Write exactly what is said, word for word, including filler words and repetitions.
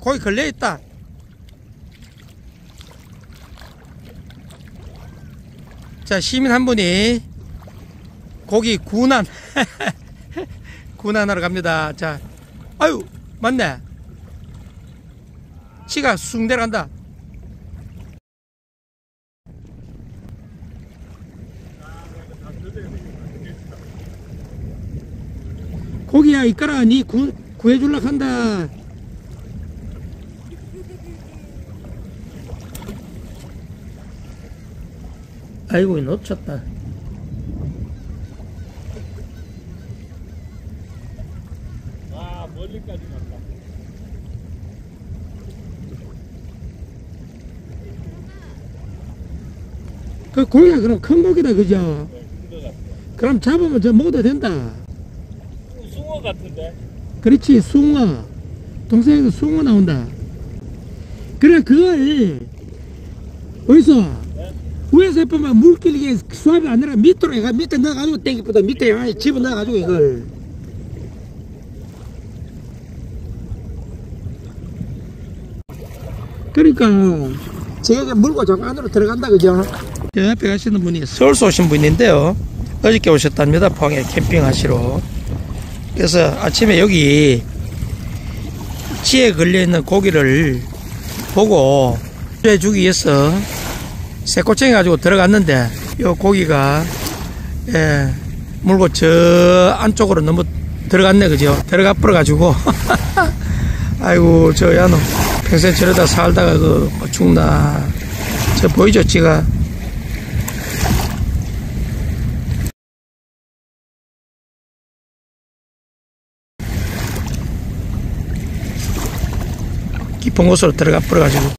고기 걸려있다. 자, 시민 한 분이 고기 군안 군안하러 갑니다. 자, 아유, 맞네. 치가 쑥 내려간다. 고기야, 이까라, 니 구, 구해줄락 한다. 아이고, 놓쳤다. 아, 멀리까지 갔다. 그 고기가 그럼 큰 고기다, 그죠? 네, 큰거 같아. 그럼 잡으면 저 먹어도 된다. 숭어 같은데? 그렇지, 숭어. 동생에서 숭어 나온다. 그래, 그걸 어디서 네? 위에서 해보면 물길이 수압이 안 내려 밑으로 해가 밑에 넣어가지고 땡기보다 밑에 향해 집어넣어가지고 이걸 그러니까 제가 물고 저 안으로 들어간다, 그죠? 저 옆에 가시는 분이 서울서 오신 분인데요, 어저께 오셨답니다. 포항에 캠핑하시러. 그래서 아침에 여기 지에 걸려있는 고기를 보고 해주기 위해서 새꼬챙이 가지고 들어갔는데 요 고기가 예, 물고 저 안쪽으로 너무 들어갔네, 그죠? 들어가 버려 가지고 아이고, 저 야노 평생 저러다 살다가 그 뭐 죽나. 저 보이죠, 지가. 깊은 곳으로 들어가 버려 가지고